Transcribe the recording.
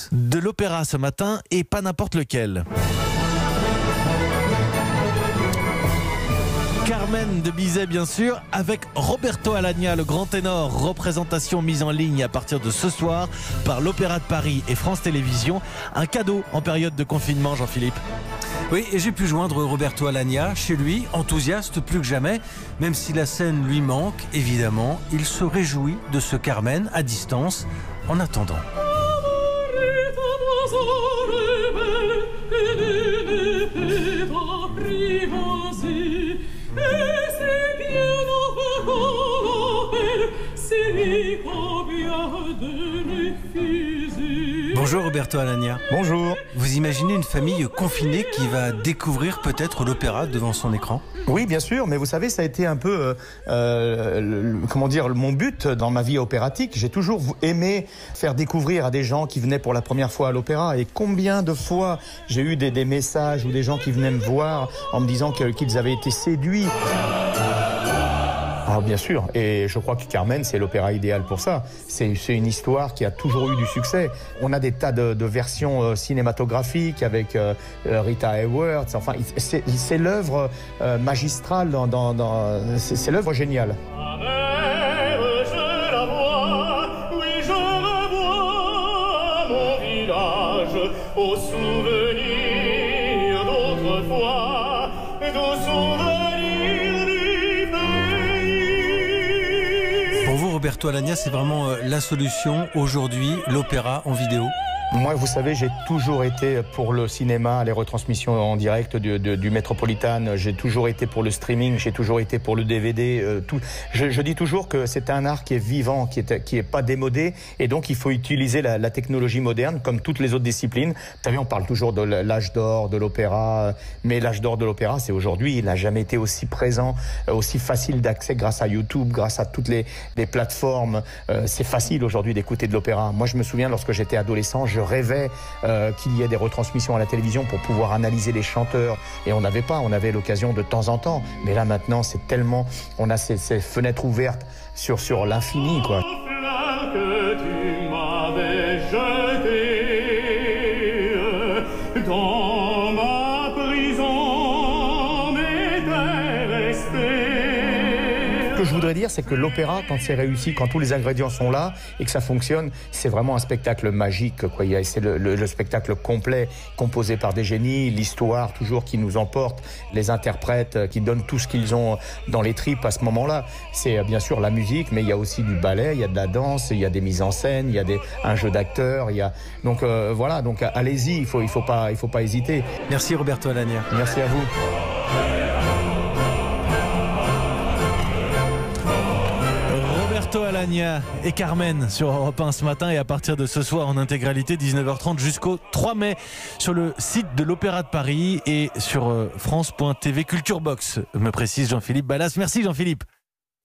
De l'opéra ce matin, et pas n'importe lequel. Carmen de Bizet, bien sûr, avec Roberto Alagna, le grand ténor. Représentation mise en ligne à partir de ce soir par l'Opéra de Paris et France Télévisions. Un cadeau en période de confinement, Jean-Philippe. Oui, et j'ai pu joindre Roberto Alagna chez lui, enthousiaste plus que jamais. Même si la scène lui manque, évidemment, il se réjouit de ce Carmen à distance en attendant. Bonjour Roberto Alagna. Bonjour. Vous imaginez une famille confinée qui va découvrir peut-être l'opéra devant son écran ? Oui, bien sûr, mais vous savez, ça a été un peu, mon but dans ma vie opératique. J'ai toujours aimé faire découvrir à des gens qui venaient pour la première fois à l'opéra. Et combien de fois j'ai eu des messages ou des gens qui venaient me voir en me disant qu'ils avaient été séduits. Ah, bien sûr, et je crois que Carmen, c'est l'opéra idéal pour ça. C'est une histoire qui a toujours eu du succès. On a des tas de versions cinématographiques avec Rita Hayworth. Enfin, c'est l'œuvre magistrale, c'est l'œuvre géniale. Je la vois, oui, je la vois, mon village, au souvenir d'autrefois, d'où souvenir. Pour vous, Roberto Alagna, c'est vraiment la solution aujourd'hui, l'opéra en vidéo ? Moi, vous savez, j'ai toujours été pour le cinéma, les retransmissions en direct du Metropolitan. J'ai toujours été pour le streaming, j'ai toujours été pour le DVD. Je dis toujours que c'est un art qui est vivant, qui est pas démodé, et donc il faut utiliser la technologie moderne comme toutes les autres disciplines. Vous savez, on parle toujours de l'âge d'or de l'opéra, mais l'âge d'or de l'opéra, c'est aujourd'hui. Il n'a jamais été aussi présent, aussi facile d'accès grâce à YouTube, grâce à toutes les plateformes. C'est facile aujourd'hui d'écouter de l'opéra. Moi, je me souviens, lorsque j'étais adolescent, je rêvais qu'il y ait des retransmissions à la télévision pour pouvoir analyser les chanteurs. Et on avait l'occasion de temps en temps. Mais là, maintenant, c'est tellement... On a ces fenêtres ouvertes sur l'infini, quoi. Que tu m'avais jeté dans ma prison m'était resté. Ce que je voudrais dire, c'est que l'opéra, quand c'est réussi, quand tous les ingrédients sont là et que ça fonctionne, c'est vraiment un spectacle magique, quoi. C'est le spectacle complet, composé par des génies, l'histoire toujours qui nous emporte, les interprètes qui donnent tout ce qu'ils ont dans les tripes à ce moment-là. C'est bien sûr la musique, mais il y a aussi du ballet, il y a de la danse, il y a des mises en scène, il y a un jeu d'acteurs, donc voilà, donc allez-y, il faut pas hésiter. Merci Roberto Alagna. Merci à vous. Roberto Alagna et Carmen sur Europe 1 ce matin, et à partir de ce soir en intégralité 19h30 jusqu'au 3 mai sur le site de l'Opéra de Paris et sur France.tv Culture Box, me précise Jean-Philippe Ballas. Merci Jean-Philippe.